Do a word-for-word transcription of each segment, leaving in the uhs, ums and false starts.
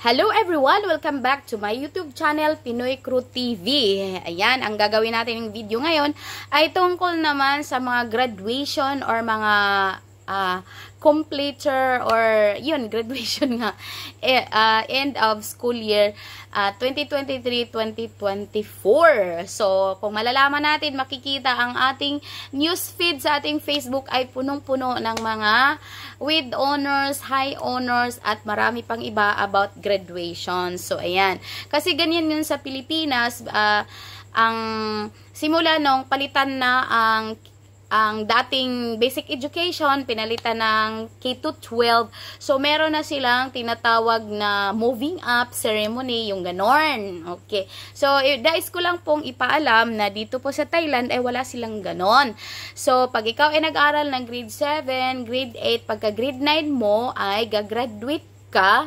Hello everyone! Welcome back to my YouTube channel, Pinoy Crew T V. Ayan, ang gagawin natin ng video ngayon ay tungkol naman sa mga graduation or mga uh, completer or yun, graduation nga. E, uh, end of school year uh, twenty twenty-three twenty twenty-four. So, kung malalaman natin, makikita ang ating news feed sa ating Facebook ay punong-puno ng mga with honors, high honors, at marami pang iba about graduation. So, ayan. Kasi ganyan yun sa Pilipinas, uh, ang simula nung palitan na ang ang dating basic education, pinalitan ng K to twelve. So, meron na silang tinatawag na moving up ceremony, yung ganon. Okay. So, dais ko lang pong ipaalam na dito po sa Thailand ay wala silang ganon. So, pag ikaw ay nag-aral ng grade seven, grade eight, pagka grade nine mo ay gagraduate ka,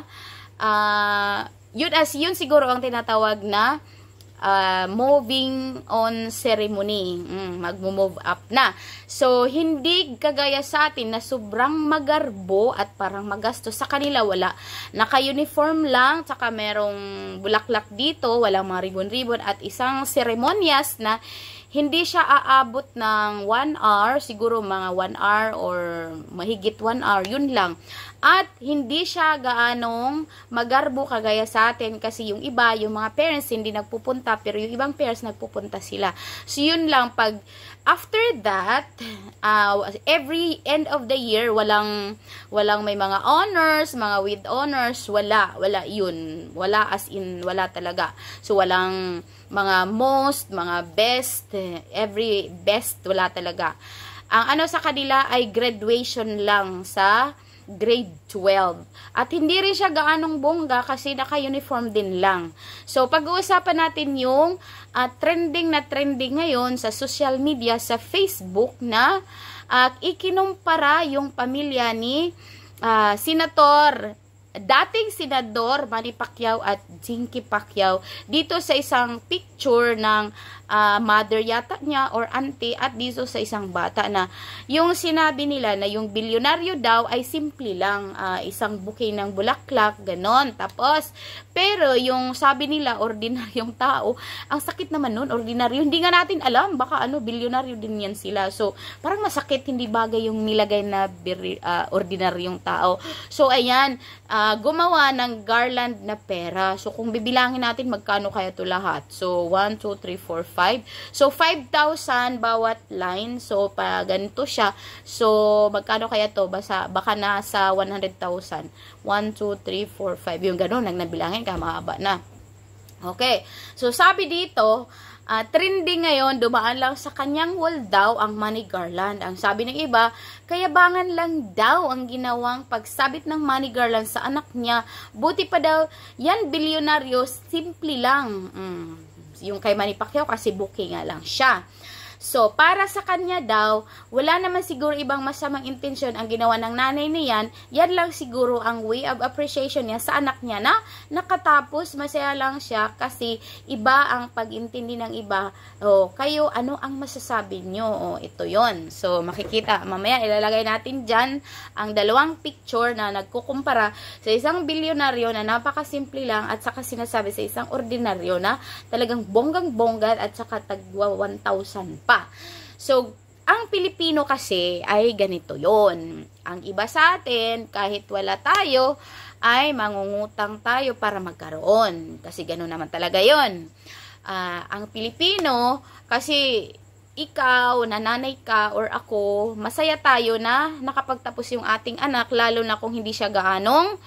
uh, yun, as yun siguro ang tinatawag na Uh, moving on ceremony. Mm, mag-move up na. So, hindi kagaya sa atin na sobrang magarbo at parang magastos. Sa kanila, wala. Naka-uniform lang, tsaka merong bulaklak dito, walang mga ribbon-ribbon, at isang seremonyas na hindi siya aabot ng one hour, siguro mga one hour or mahigit one hour, yun lang. At hindi siya gaanong magarbo kagaya sa atin kasi yung iba, yung mga parents hindi nagpupunta pero yung ibang parents nagpupunta sila. So yun lang, pag after that, uh, every end of the year, walang walang may mga honors, mga with honors, wala, wala yun. Wala as in, wala talaga. So walang mga most, mga best, every best, wala talaga. Ang ano sa kanila ay graduation lang sa grade twelve. At hindi rin siya gaanong bongga kasi naka-uniform din lang. So, pag-uusapan natin yung uh, trending na trending ngayon sa social media, sa Facebook na uh, ikinumpara yung pamilya ni uh, Senator, dating Senador Manny Pacquiao at Jinky Pacquiao dito sa isang picture ng uh, mother yata niya or auntie at dito sa isang bata na yung sinabi nila na yung bilyonaryo daw ay simple lang, uh, isang bouquet ng bulaklak, ganon. Tapos, pero yung sabi nila ordinaryong tao, ang sakit naman nun, ordinaryo, hindi nga natin alam, baka ano, bilyonaryo din yan sila. So, parang masakit, hindi bagay yung nilagay na uh, ordinaryong tao. So, ayan, uh, gumawa ng garland na pera. So, kung bibilangin natin, magkano kaya to lahat? So, one, two, three, four, five. So, five thousand bawat line. So, pa ganito siya. So, magkano kaya to? Basta, baka nasa one hundred thousand. one, two, three, four, five. Yung gano'n, nang nabilangin ka, mahaba na. Okay. So, sabi dito, Uh, trending ngayon, dumaan lang sa kanyang wall daw ang money garland. Ang sabi ng iba, kayabangan lang daw ang ginawang pagsabit ng money garland sa anak niya. Buti pa daw, yan bilyonaryo, simple lang. Mm. Yung kay Manny Pacquiao kasi bouquet nga lang siya. So, para sa kanya daw, wala naman siguro ibang masamang intensyon ang ginawa ng nanay niyan. Yan lang siguro ang way of appreciation niya sa anak niya na nakatapos, masaya lang siya kasi iba ang pag-intindi ng iba. O, kayo, ano ang masasabi nyo? O, ito yon. So, makikita, mamaya ilalagay natin dyan ang dalawang picture na nagkukumpara sa isang bilyonaryo na napakasimple lang at saka sinasabi sa isang ordinaryo na talagang bonggang-bonggat at saka tagwa one thousand pa. So, ang Pilipino kasi ay ganito yon. Ang iba sa atin, kahit wala tayo, ay mangungutang tayo para magkaroon. Kasi gano'n naman talaga yon. Uh, ang Pilipino, kasi ikaw, nanay ka, or ako, masaya tayo na nakapagtapos yung ating anak, lalo na kung hindi siya gaanong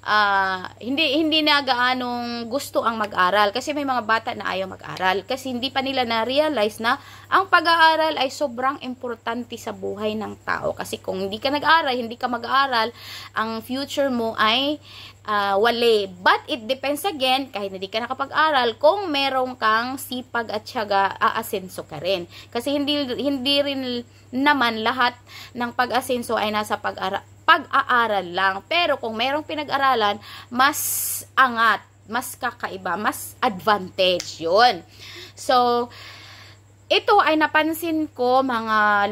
Uh, hindi hindi na gaanong gusto ang mag-aral kasi may mga bata na ayaw mag-aral kasi hindi pa nila na-realize na ang pag-aaral ay sobrang importante sa buhay ng tao kasi kung hindi ka nag-aral, hindi ka mag-aaral, ang future mo ay uh, wale. But it depends again, kahit hindi ka nakapag-aral, kung meron kang sipag at tiyaga, aasenso ka rin. Kasi hindi, hindi rin naman lahat ng pag-asenso ay nasa pag-aral pag-aaral lang. Pero kung merong pinag-aralan, mas angat, mas kakaiba, mas advantage yun. So, ito ay napansin ko mga like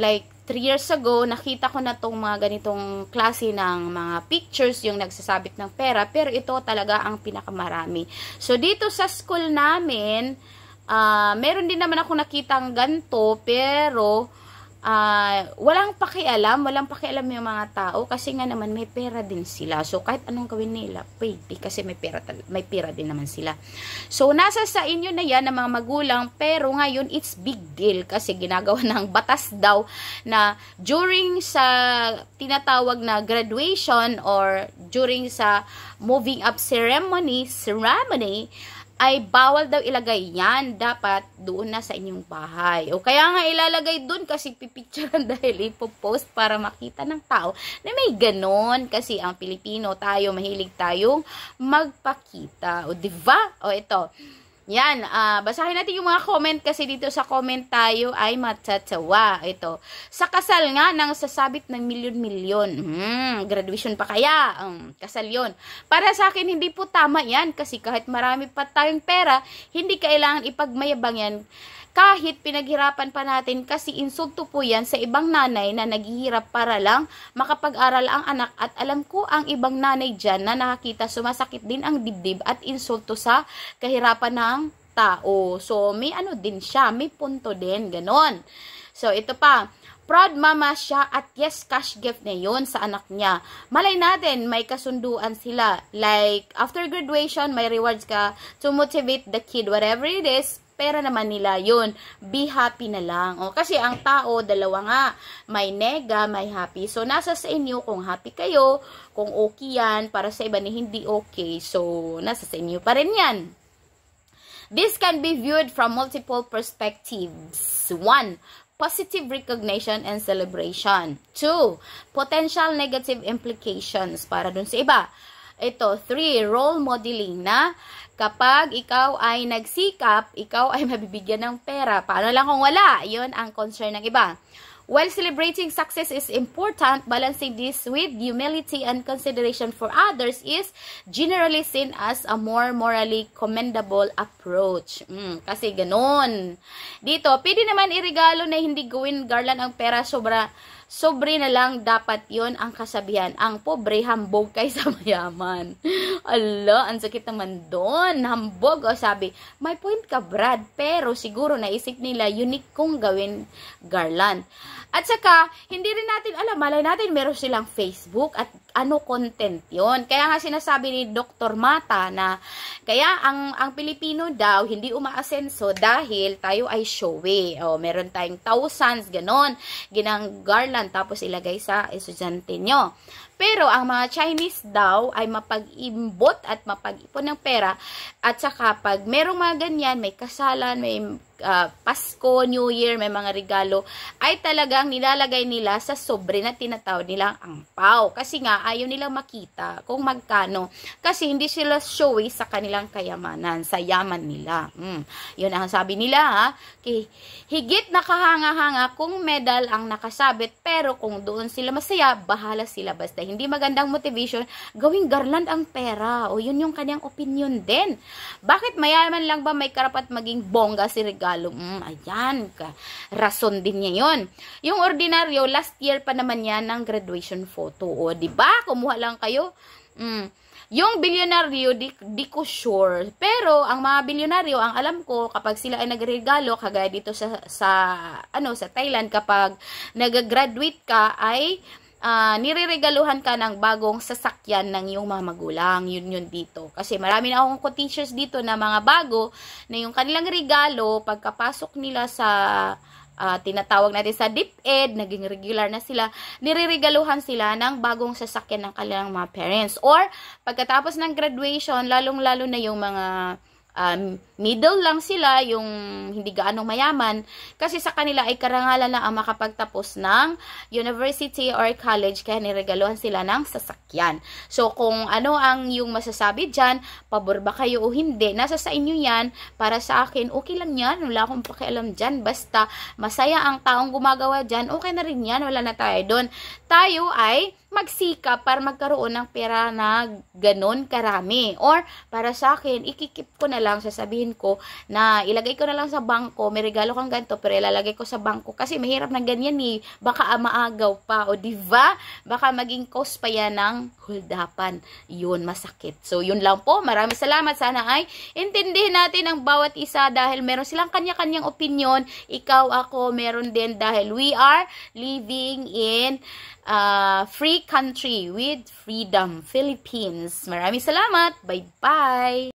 three years ago, nakita ko na tong mga ganitong klase ng mga pictures, yung nagsasabit ng pera, pero ito talaga ang pinakamarami. So, dito sa school namin, uh, meron din naman ako nakitang ganito, pero Uh, walang pakialam, walang pakialam yung mga tao kasi nga naman may pera din sila. So, kahit anong gawin nila, pwede kasi may pera, may pera din naman sila. So, nasa sa inyo na yan ng mga magulang, pero ngayon, it's big deal kasi ginagawa ng batas daw na during sa tinatawag na graduation or during sa moving up ceremony, ceremony, ay bawal daw ilagay yan. Dapat doon na sa inyong bahay. O kaya nga ilalagay doon kasi pipicturean dahil ipopost para makita ng tao na may ganon. Kasi ang Pilipino tayo, mahilig tayong magpakita. O diba? O ito. Yan, uh, basahin natin yung mga comment kasi dito sa comment tayo ay matatawa. Ito, sa kasal nga nang sasabit ng milyon-milyon. Hmm, graduation pa kaya? Um, kasal yun. Para sa akin, hindi po tama yan kasi kahit marami pa tayong pera, hindi kailangan ipagmayabang yan. Kahit pinaghirapan pa natin kasi insulto po yan sa ibang nanay na naghihirap para lang makapag-aral ang anak at alam ko ang ibang nanay dyan na nakakita sumasakit din ang dibdib at insulto sa kahirapan ng tao. So, may ano din siya, may punto din, ganon. So, ito pa. Proud mama siya at yes, cash gift na yun sa anak niya. Malay natin, may kasunduan sila. Like, after graduation, may rewards ka to motivate the kid, whatever it is, pera naman nila yun. Be happy na lang. O, kasi ang tao, dalawa nga. May nega, may happy. So, nasa sa inyo kung happy kayo, kung okay yan, para sa iba ni hindi okay. So, nasa sa inyo pa rin yan. This can be viewed from multiple perspectives. One, positive recognition and celebration. Two, potential negative implications para dun sa iba. Ito, three, role modeling na kapag ikaw ay nagsikap, ikaw ay mabibigyan ng pera. Paano lang kung wala? Yun ang concern ng iba. While celebrating success is important, balancing this with humility and consideration for others is generally seen as a more morally commendable approach. Mm, kasi ganun. Dito, pwede naman irigalo na hindi gawin garland ang pera sobra sobre na lang dapat yon ang kasabihan. Ang pobre, hambog kaysa mayaman. Ala, ang sakit naman doon. Hambog, o sabi, may point ka, Brad, pero siguro naisip nila unique kong gawin garland. At saka, hindi rin natin alam, malay natin meron silang Facebook at ano content yon. Kaya nga sinasabi ni Doctor Mata na kaya ang ang Pilipino daw hindi umaasenso dahil tayo ay showy. O, meron tayong thousands, ganon, ginang garland tapos ilagay sa estudyante nyo. Pero ang mga Chinese daw ay mapag-imbot at mapag-ipon ng pera at saka pag merong mga ganyan, may kasalan, may uh, Pasko, New Year, may mga regalo, ay talagang nilalagay nila sa sobre na tinatawag nilang angpao. Kasi nga, ayaw nilang makita kung magkano. Kasi hindi sila showy sa kanilang kayamanan, sa yaman nila. Mm. Yun ang sabi nila, ha? Okay. Higit nakahanga-hanga kung medal ang nakasabit, pero kung doon sila masaya, bahala sila. Basta hindi magandang motivation, gawing garland ang pera. O yun yung kanyang opinion din. Bakit mayaman lang ba may karapat maging bongga si regalo? Mm, ayan, ka. Rason din niya yun. Yung ordinaryo, last year pa naman yan ng graduation photo. O, diba? Kumuha lang kayo. Mm. Yung bilyonaryo, di, di ko sure. Pero, ang mga bilyonaryo, ang alam ko, kapag sila ay nagregalo, kagaya dito sa, sa, ano, sa Thailand, kapag nag-graduate ka, ay Uh, nireregaluhan ka ng bagong sasakyan ng iyong mga magulang. Yun yun dito. Kasi marami na akong co-teachers dito na mga bago na yung kanilang regalo, pagkapasok nila sa uh, tinatawag natin sa DepEd, naging regular na sila, nireregaluhan sila ng bagong sasakyan ng kanilang mga parents. Or, pagkatapos ng graduation, lalong-lalo na yung mga Um, middle lang sila, yung hindi gaanong mayaman, kasi sa kanila ay karangalan lang ang makapagtapos ng university or college, kaya niregaluhan sila ng sasakyan. So, kung ano ang yung masasabi dyan, pabor ba kayo o hindi, nasa sa inyo yan. Para sa akin, okay lang yan, wala akong pakialam dyan, basta masaya ang taong gumagawa dyan, okay na rin yan, wala na tayo doon. Tayo ay magsikap para magkaroon ng pera na ganon karami. Or, para sa akin, ikikip ko na lang, sasabihin ko na ilagay ko na lang sa bangko, may regalo kang ganito, pero ilalagay ko sa bangko. Kasi mahirap na ganyan eh. Baka maagaw pa. O diba? Baka maging cause pa yan ng huldapan. Yun, masakit. So, yun lang po. Maraming salamat. Sana ay intindihin natin ang bawat isa dahil meron silang kanya-kanyang opinion. Ikaw, ako, meron din dahil we are living in uh, free country with freedom, Philippines. Maraming salamat. Bye-bye.